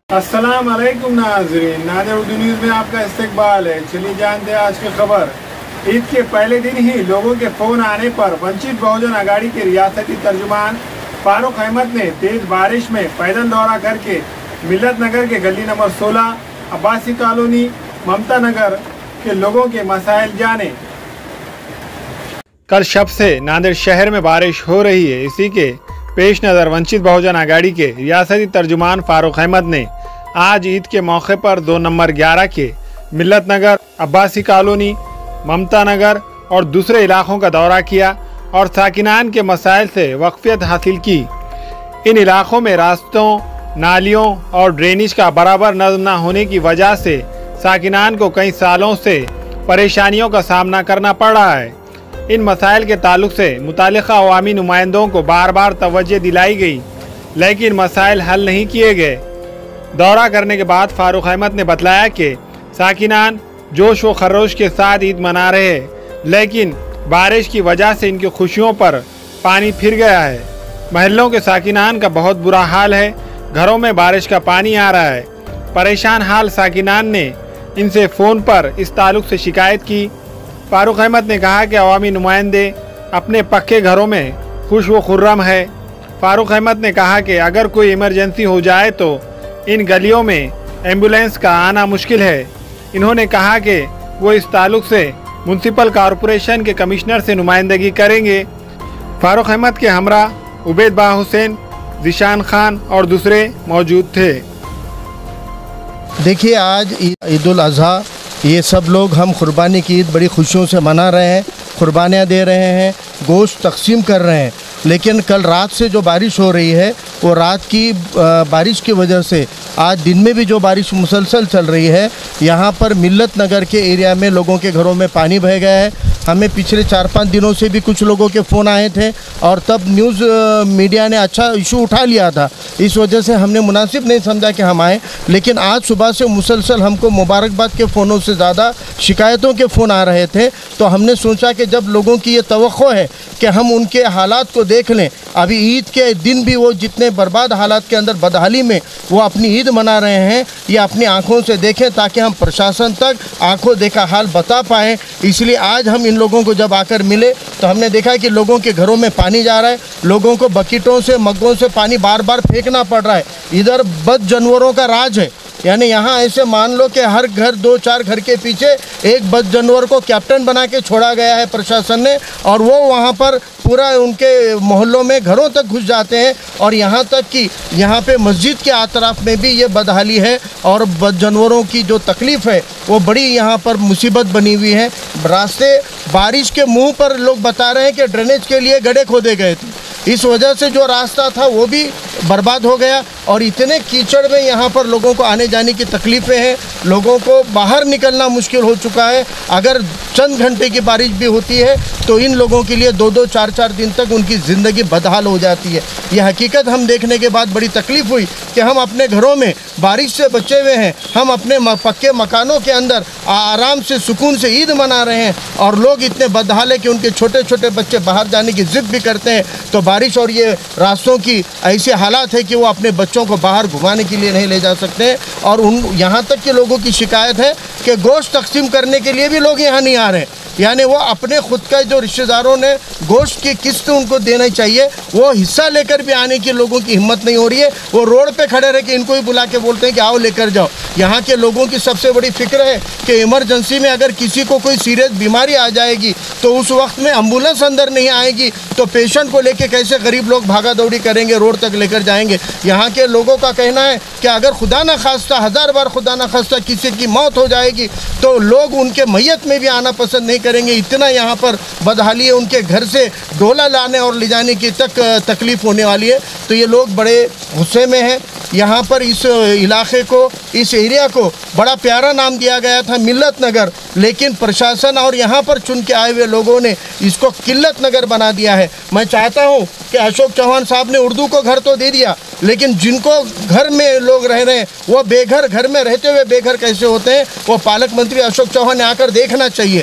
अस्सलाम वालेकुम नाज़रीन, नादिर उर्दू न्यूज़ में आपका इस्तकबाल है। चलिए जानते हैं आज की खबर। ईद के पहले दिन ही लोगों के फ़ोन आने पर वंचित बहुजन आघाड़ी के रियासती तर्जुमान फारूक अहमद ने तेज़ बारिश में पैदल दौरा करके मिल्लत नगर के गली नंबर 16, अब्बासी कॉलोनी, ममता नगर के लोगों के मसाइल जाने। कल शब से नांदेड़ शहर में बारिश हो रही है। इसी के पेश नज़र वंचित बहुजन आघाड़ी के रियासती तर्जुमान फारूक अहमद ने आज ईद के मौके पर 2 नंबर 11 के मिल्लत नगर, अब्बासी कॉलोनी, ममता नगर और दूसरे इलाकों का दौरा किया और साकिनान के मसाइल से वाक़फियत हासिल की। इन इलाकों में रास्तों, नालियों और ड्रेनेज का बराबर नज़म न होने की वजह से साकिनान को कई सालों से परेशानियों का सामना करना पड़ रहा है। इन मसाइल के ताल्लुक से मुतालिका अवामी नुमाइंदों को बार बार तवज्जो दिलाई गई, लेकिन मसाइल हल नहीं किए गए। दौरा करने के बाद फारूक अहमद ने बतलाया कि साकिनान जोश व खरोश के साथ ईद मना रहे हैं, लेकिन बारिश की वजह से इनकी खुशियों पर पानी फिर गया है। महल्लों के साकिनान का बहुत बुरा हाल है, घरों में बारिश का पानी आ रहा है। परेशान हाल साकिनान ने इनसे फ़ोन पर इस ताल्लुक से शिकायत की। फारूक अहमद ने कहा कि अवामी नुमाइंदे अपने पक्के घरों में खुश व खुर्रम है। फारूक अहमद ने कहा कि अगर कोई इमरजेंसी हो जाए तो इन गलियों में एम्बुलेंस का आना मुश्किल है। इन्होंने कहा कि वो इस ताल्लुक से म्युनिसिपल कॉरपोरेशन के कमिश्नर से नुमाइंदगी करेंगे। फारूक अहमद के हमरा उबैद बा हुसैन, ज़ीशान खान और दूसरे मौजूद थे। देखिए, आज ईद उल अज़हा, ये सब लोग हम कुर्बानी की ईद बड़ी खुशियों से मना रहे हैं, कुर्बानियाँ दे रहे हैं, गोश्त तकसीम कर रहे हैं। लेकिन कल रात से जो बारिश हो रही है, वो रात की बारिश की वजह से आज दिन में भी जो बारिश मुसलसल चल रही है, यहाँ पर मिल्लत नगर के एरिया में लोगों के घरों में पानी बह गया है। हमें पिछले 4-5 दिनों से भी कुछ लोगों के फ़ोन आए थे और तब न्यूज़ मीडिया ने अच्छा इशू उठा लिया था। इस वजह से हमने मुनासिब नहीं समझा कि हम आएँ। लेकिन आज सुबह से मुसलसल हमको मुबारकबाद के फ़ोनों से ज़्यादा शिकायतों के फ़ोन आ रहे थे, तो हमने सोचा कि जब लोगों की ये तवक्को है कि हम उनके हालात को देख लें। अभी ईद के दिन भी वो जितने बर्बाद हालात के अंदर बदहाली में वो अपनी ईद मना रहे हैं, ये अपनी आंखों से देखें ताकि हम प्रशासन तक आंखों देखा हाल बता पाएँ। इसलिए आज हम इन लोगों को जब आकर मिले तो हमने देखा कि लोगों के घरों में पानी जा रहा है, लोगों को बकेटों से, मग्गों से पानी बार बार फेंकना पड़ रहा है। इधर बद जानवरों का राज है, यानी यहाँ ऐसे मान लो कि हर घर 2-4 घर के पीछे एक बद जानवर को कैप्टन बना के छोड़ा गया है प्रशासन ने, और वो वहाँ पर पूरा उनके मोहल्लों में घरों तक घुस जाते हैं। और यहाँ तक कि यहाँ पे मस्जिद के आतराफ में भी ये बदहाली है और बद जानवरों की जो तकलीफ़ है वो बड़ी यहाँ पर मुसीबत बनी हुई है। रास्ते बारिश के मुंह पर लोग बता रहे हैं कि ड्रेनेज के लिए गड्ढे खोदे गए थे, इस वजह से जो रास्ता था वो भी बर्बाद हो गया और इतने कीचड़ में यहाँ पर लोगों को आने जाने की तकलीफ़ें हैं। लोगों को बाहर निकलना मुश्किल हो चुका है। अगर चंद घंटे की बारिश भी होती है तो इन लोगों के लिए 2-2, 4-4 दिन तक उनकी ज़िंदगी बदहाल हो जाती है। यह हकीकत हम देखने के बाद बड़ी तकलीफ़ हुई कि हम अपने घरों में बारिश से बचे हुए हैं, हम अपने पक्के मकानों के अंदर आराम से सुकून से ईद मना रहे हैं और लोग इतने बदहाल है कि उनके छोटे छोटे बच्चे बाहर जाने की ज़िद भी करते हैं। तो बारिश और ये रास्तों की ऐसे हालात है कि वो अपने बच्चों को बाहर घुमाने के लिए नहीं ले जा सकते। और यहाँ तक के लोगों की शिकायत है कि गोश्त तकसीम करने के लिए भी लोग यहाँ नहीं आ रहे, यानी वो अपने खुद का जो रिश्तेदारों ने गोश्त की किस्त उनको देना चाहिए, वो हिस्सा लेकर भी आने की लोगों की हिम्मत नहीं हो रही है। वो रोड पे खड़े रह के इनको ही बुला के बोलते हैं कि आओ लेकर जाओ। यहाँ के लोगों की सबसे बड़ी फिक्र है कि इमरजेंसी में अगर किसी को कोई सीरियस बीमारी आ जाएगी तो उस वक्त में एम्बुलेंस अंदर नहीं आएगी तो पेशेंट को लेके कैसे गरीब लोग भागा दौड़ी करेंगे, रोड तक लेकर जाएंगे। यहाँ के लोगों का कहना है कि अगर खुदा न खास्ता, 1000 बार खुदा न खास्ता किसी की मौत हो जाएगी तो लोग उनके मैयत में भी आना पसंद नहीं करेंगे। इतना यहाँ पर बदहाली है, उनके घर से डोला लाने और ले जाने की तकलीफ़ होने वाली है। तो ये लोग बड़े गुस्से में हैं। यहाँ पर इस इलाके को, इस एरिया को बड़ा प्यारा नाम दिया गया था मिल्लत नगर, लेकिन प्रशासन और यहाँ पर चुन के आए हुए लोगों ने इसको किल्लत नगर बना दिया है। मैं चाहता हूँ कि अशोक चौहान साहब ने उर्दू को घर तो दे दिया, लेकिन जिनको घर में लोग रह रहे हैं वो बेघर, घर में रहते हुए बेघर कैसे होते हैं, वो पालक मंत्री अशोक चौहान ने आकर देखना चाहिए।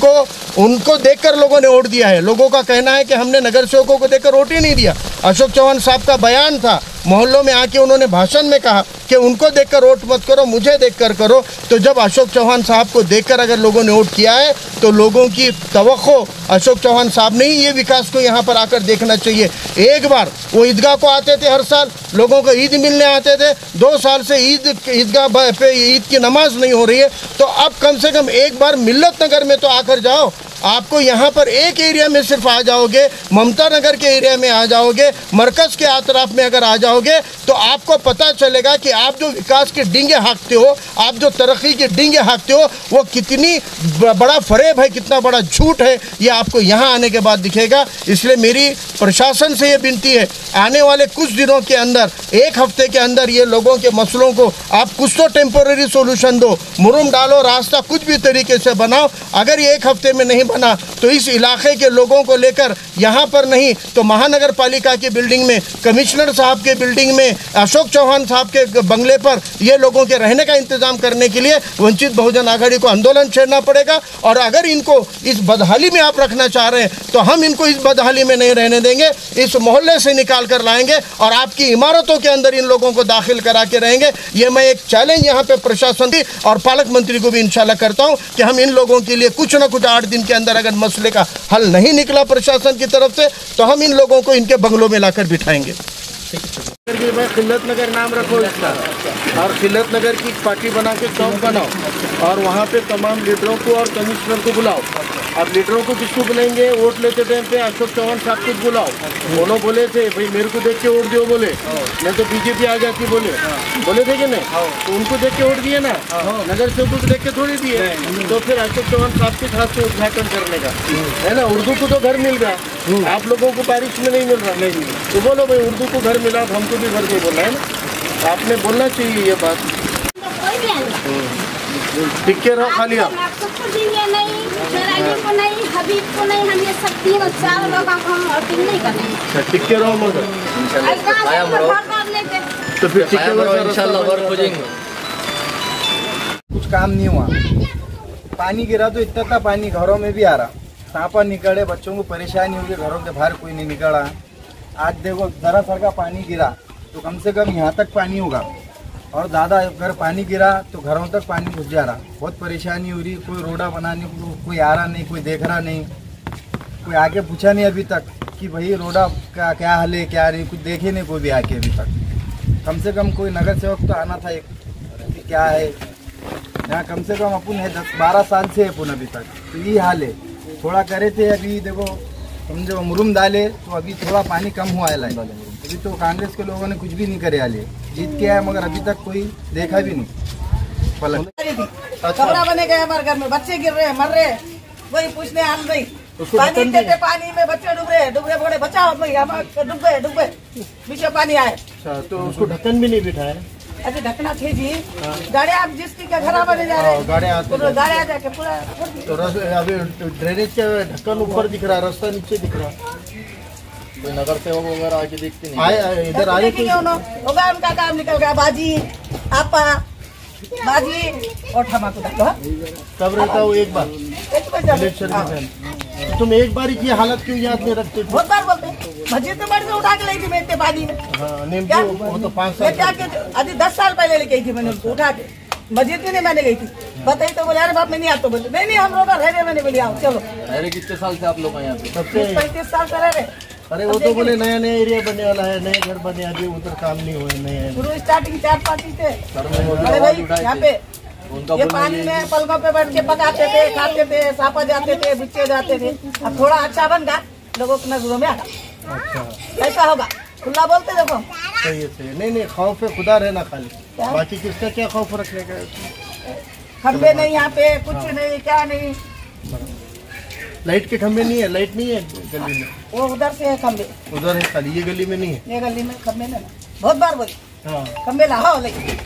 उनको देखकर लोगों ने वोट दिया है। लोगों का कहना है कि हमने नगर सेवकों को देखकर वोट ही नहीं दिया। अशोक चौहान साहब का बयान था, मोहल्लों में आके उन्होंने भाषण में कहा कि उनको देखकर वोट मत करो, मुझे देखकर करो। तो जब अशोक चौहान साहब को देखकर अगर लोगों ने वोट किया है तो लोगों की तवक्को अशोक चौहान साहब ने ही ये विकास को यहाँ पर आकर देखना चाहिए। एक बार वो ईदगाह को आते थे, हर साल लोगों को ईद मिलने आते थे। 2 साल से ईदगाह पे ईद की नमाज नहीं हो रही है, तो अब कम से कम एक बार मिल्लत नगर में तो आकर जाओ। आपको यहाँ पर एक एरिया में सिर्फ आ जाओगे, ममता नगर के एरिया में आ जाओगे, मरकज़ के आतराफ में अगर आ जाओगे तो आपको पता चलेगा कि आप जो विकास के डींगे हाँकते हो, आप जो तरक्की के डींगे हाँकते हो, वो कितनी बड़ा फरेब है, कितना बड़ा झूठ है, ये आपको यहाँ आने के बाद दिखेगा। इसलिए मेरी प्रशासन से ये विनती है, आने वाले कुछ दिनों के अंदर, 1 हफ्ते के अंदर ये लोगों के मसलों को आप कुछ तो टेम्पोरेरी सोल्यूशन दो, मुरुम डालो, रास्ता कुछ भी तरीके से बनाओ। अगर ये 1 हफ्ते में नहीं बना तो इस इलाके के लोगों को लेकर यहाँ पर नहीं तो महानगर पालिका की बिल्डिंग में, कमिश्नर साहब के बिल्डिंग में, अशोक चौहान साहब के बंगले पर ये लोगों के रहने का इंतजाम करने के लिए वंचित बहुजन आघाड़ी को आंदोलन छेड़ना पड़ेगा। और अगर इनको इस बदहाली में आप रखना चाह रहे हैं तो हम इनको इस बदहाली में नहीं रहने देंगे, इस मोहल्ले से निकाल कर लाएंगे और आपकी इमारतों के अंदर इन लोगों को दाखिल करा के रहेंगे। ये मैं एक चैलेंज यहाँ पे प्रशासन की और पालक मंत्री को भी इंशाल्लाह करता हूँ कि हम इन लोगों के लिए कुछ न कुछ 8 दिन के अंदर अगर मसले का हल नहीं निकला प्रशासन की तरफ से तो हम इन लोगों को इनके बंगलों में लाकर बिठाएंगे। खिल्लत नगर नाम रखो इसका और खिल्लत नगर की पार्टी बना के चौक बनाओ और वहाँ पे तमाम लीडरों को और कमिश्नर को बुलाओ। अब लीडरों को किसको बुलाएंगे? वोट लेते टाइम पे अशोक चौहान साहब को बुलाओ। दोनों बोले थे भाई मेरे को देख के वोट दो, बोले नहीं तो बीजेपी आ जाती, बोले थे कि नहीं? तो उनको देख के वोट दिए ना, नगर सेवकों को देख के थोड़ी दिए। तो फिर अशोक चौहान साहब के हाथ से उद्घाटन करने का है ना। उर्दू को तो घर मिल रहा, आप लोगों को बारिश में नहीं मिल रहा, तो बोलो भाई उर्दू को घर मिला, हमको भी घर को बोलना है ना। आपने बोलना चाहिए ये बात। टिक के रहो खाली आप। को नहीं, हबीब को नहीं, हम ये सब 3-4 लोग हम वोटिंग नहीं करेंगे। टिक के रहो मगर तो फिर टिक के रहो, इंशाल्लाह वर्क हो जाएंगे। कुछ काम नहीं हुआ, पानी गिरा तो इतना पानी घरों में भी आ रहा, सांपा निकले, बच्चों को परेशानी हुई, घरों के बाहर कोई नहीं निकला। आज देखो जरा सा का पानी गिरा तो कम से कम यहाँ तक पानी होगा और ज़्यादा अगर पानी गिरा तो घरों तक पानी घुस जा रहा। बहुत परेशानी हो रही, कोई रोड़ा बनाने को कोई आ रहा नहीं, कोई देख रहा नहीं, कोई आके पूछा नहीं अभी तक कि भाई रोड़ा का क्या हाल है, क्या नहीं, कुछ देखे नहीं कोई भी आके अभी तक। कम से कम कोई नगर सेवक तो आना था एक कि क्या है यहाँ। कम से कम अपन है 10-12 साल से अपन अभी तक तो यही हाल है। थोड़ा करे थे अभी देखो समझो मुरुम डाले तो अभी थोड़ा पानी कम हुआ है। अभी तो कांग्रेस के लोगों ने कुछ भी नहीं करे, हाले जीत के आए मगर अभी तक कोई देखा भी नहीं। पलट कमरा बने गए हमारे घर में, बच्चे गिर रहे मर रहे, वही पूछने हाल नहीं। पानी देते, पानी में बच्चे डूब रहे बोले बचाओ भाई, हम डूब गए पीछे पानी आए। तो उसको ढक्कन भी नहीं बिठाया? अरे ढकना थे जी, गाड़ी आप जिसकी का घर बने जा रहे हैं, गाड़ी आ जाके पूरा। तो अभी ड्रेनेज का ढक्कन ऊपर दिख रहा, रास्ता नीचे दिख रहा। कोई नगर सेवक वगैरह आके देखते नहीं आए, इधर आए होगा उनका काम निकल गया। बाजी आपा बाजी और ठमाकू कब रहता हो एक बार इलेक्शन में? तुम एक बार की हालत क्यों याद नहीं रखते? बहुत बार बोलते मस्जिद में से उठा के लाई थी मैं इतने पानी में। वो तो 5 साल अभी 10 साल पहले लेके आई थी मैंने उनको उठा के, मस्जिद में नहीं मैंने गई थी। बताइए तो बोले अरे बाप मैं नहीं आता, बोलते नहीं हम लोग रह रहे, मैंने बोली आओ चलो। अरे कितने साल से आप लोग यहाँ पे? 35 साल से रह रहे। अरे वो तो बोले नया नया एरिया बनने वाला है, नए घर बने, अभी उधर काम नहीं हुए नए। शुरू स्टार्टिंग 4-5 थे। अरे भाई यहाँ पे ये पानी में पलकों पे बैठ के पकाते थे, खाते थे, सापा जाते थे, बिच्चे जाते थे। अब थोड़ा अच्छा बन गया, लोगों के नजरों में आ गया। अच्छा ऐसा होगा, खुला बोलते देखो। सही है, नहीं खौफ है खुदा रहना खाली, बाकी किसका क्या खौफ रखने का? खंबे नहीं यहाँ पे, कुछ नहीं, क्या नहीं। लाइट के खंबे नहीं है? लाइट नहीं है गली में? वो उधर से है खंबे, उधर है खाली, ये गली में नहीं है। ये गली में खंबे नहीं, बहुत बार बोली खंबे लाओ लेकिन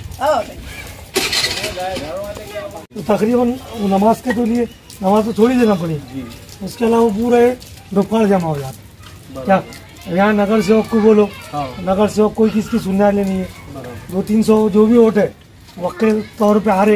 तो तकरीबन नमाज के तो लिए नमाज तो छोड़ ही देना पड़ी, उसके अलावा पूरे दुकान जमा हो जाता। क्या यहाँ नगर सेवक को बोलो, नगर सेवक कोई किसकी सुनने वाले नहीं है। 200-300 जो भी वोट है वक्त के तौर पे हारे,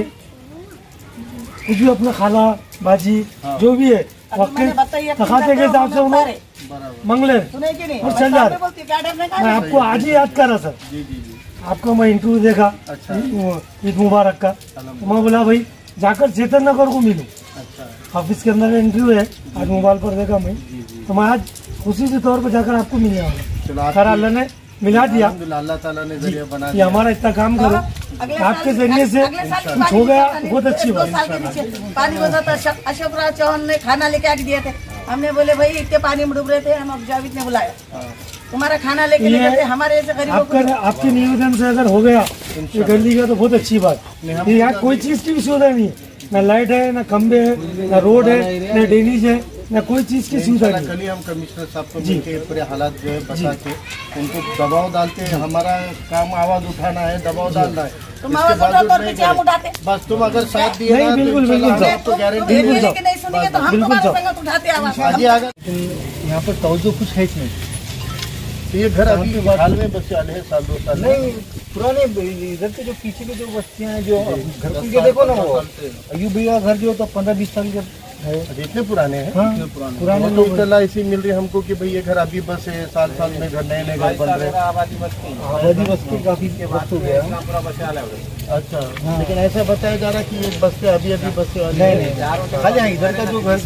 कुछ भी अपना खाला बाजी जो भी है वक्त तखाते के हिसाब से उन्होंने मंगले सुने कि नहीं? और मैं चल जा साथ में बोलती, क्या डरने का मैं है? आपको आज ही याद कर रहा सर। जी जी जी। आपका मैं इंटरव्यू देखा अच्छा। ईद मुबारक का, तो मैं बोला भाई जाकर चेतन नगर को मिलूं। अच्छा ऑफिस के अंदर इंटरव्यू है, आज मोबाइल पर देखा मैं, तो मैं आज खुशी के तौर पर जाकर आपको मिलने चलो, वाला। सर अल्लाह ने मिला दिया अल्हम्दुलिल्लाह, अल्लाह ताला ने जरिया बना कि दिया। हमारा इतना काम करो, अगले आपके साल- जरिए से अगले साल की कुछ पानी हो गया, की बहुत अच्छी एक दो बात। साल के नीचे पानी होता था। अशोक राज चौहान ने खाना लेके आके दिए थे। हमने बोले भाई इतने पानी में डूब रहे थे, हम अब जावेद ने बुलाया, तुम्हारा खाना लेके ले गए थे, हमारे ऐसे गरीबों को। आपके निवेदन से अगर हो गया ये कर ली गया तो बहुत अच्छी बात। यहाँ कोई चीज की भी सुविधा नहीं है, न लाइट है, न खंबे है, न रोड है, न ड्रेनेज है, न कोई चीज की सुविधा नहीं। कल ही हम कमिश्नर साहब को मिलके पूरे हालात जो है बता के उनको दबाव डालते हैं। हमारा काम आवाज उठाना है, दबाव डालना है। तुम इसके आवाज उठाओ बावजूद तो नहीं पीछे हम करे। उठाते। बस तुम अगर साथ दिए नहीं, ना तो बिल्कुल, इंशाल्लाह बिल्कुल, हम आपको गारंटी तुम बिल्कुल, लेके नहीं सुनेंगे तो हम बिल्कुल तुम्हारे साहब। संगत उठाते आवाज। आगे यहाँ पर कुछ है नहीं। ये घर अभी हाल में बसे वाले हैं, साल 2 साल नहीं, पुराने इधर के जो पीछे के जो बस्तियां हैं, जो घर के देखो ना, वो अयूब भैया घर जो तो 15-20 साल के है। इतने पुराने हैं। हाँ, पुराने तो इतला ऐसी मिल रही है हमको कि भाई ये घर अभी बस है, साल में घर नए नए घर बन रहे हैं। आबादी बस्ती काफी वक्त हो गया। अच्छा, लेकिन ऐसा बताया जा रहा है कि ये बस्ते अभी बस्ते वाले नहीं, खाली हाँ, इधर का जो घर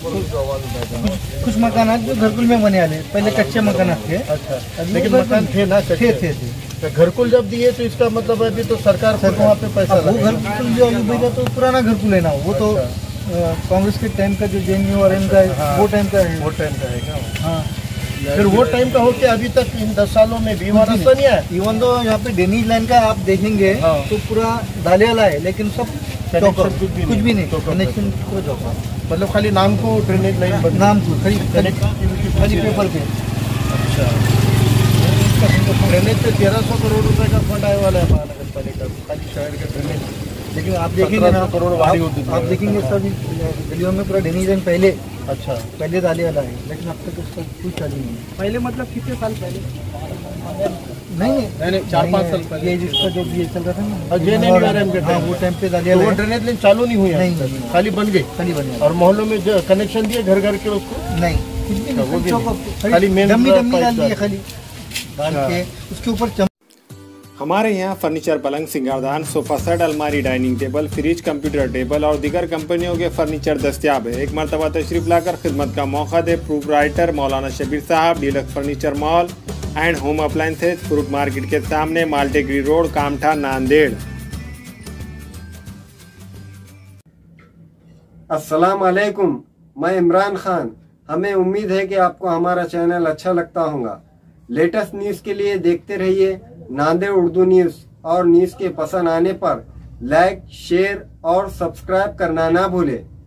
कुछ मकान जो घरकुल में बने वाले, पहले कच्चे मकान थे। अच्छा, लेकिन मकान थे ना, थे। तो घरकुल जब दिए तो इसका मतलब अभी तो सरकार खुद वहाँ पे पैसा वो लगाएगी। घरकुल जो अयूब भैया तो पुराना घरकुल है ना, वो तो कांग्रेस के टाइम का जो JNU और M का है, वो टाइम का है। वो टाइम का है क्या? हाँ, फिर वो टाइम का हो के अभी तक इन 10 सालों में भी हमारा रास्ता नहीं आया। इवन तो यहाँ पे डेनिज लाइन का आप देखेंगे हाँ। तो पूरा डाले वाला है, लेकिन सब चौकर, कुछ भी नहीं, चौकर। कनेक्शन पूरा चौकर, मतलब खाली नाम को ड्रेनेज लाइन बन नाम तो खाली कनेक्टिविटी पेपर पे। अच्छा, ड्रेनेज पे 1300 करोड़ रुपए का फंड आने वाला है महानगर पालिका को, खाली शहर के ड्रेनेज। लेकिन आप देखेंगे ना, 1700 करोड़ वारी होती है। आप देखेंगे सभी गलियों में पूरा डेनिज लाइन पहले अच्छा, डाले वाला है, लेकिन अब तक उसका कुछ चालू नहीं है। पहले मतलब कितने साल पहले? नहीं, 4-5 साल पहले ये जिसका जो ये चल रहा था ना, और JNU और M के हाँ, टाइम वो टाइम पे डाले तो वो वाला है, ड्रेनेज लाइन चालू नहीं हुई है नहीं, अभी तक, नहीं। खाली बन गई। खाली बने और मोहल्लों में जो कनेक्शन दिए घर घर के उसको नहीं, कुछ भी वो नहीं, भी चौकर, खाली मेन डम्मी पाइप डाल दी है, डाल। खाली डाल के उसके ऊपर हमारे यहाँ फर्नीचर, पलंग, सिंगारदान, सोफा सेट, अलमारी, dining table, fridge, computer table और दीगर कंपनियों के फर्नीचर दस्तियाब है। एक मरतबा तशरीफ लाकर खिदमत का मौका दे। प्रोपराइटर मौलाना शबीर साहब, deluxe furniture mall and home appliances, fruit market के सामने, माल्टेगरी रोड, कामठा, नांदेड़। अस्सलाम वालेकुम, मैं इमरान खान। हमें उम्मीद है कि आपको हमारा चैनल अच्छा लगता होगा। लेटेस्ट न्यूज़ के लिए देखते रहिए नांदेड़ उर्दू न्यूज़, और न्यूज़ के पसंद आने पर लाइक, शेयर और सब्सक्राइब करना ना भूलें।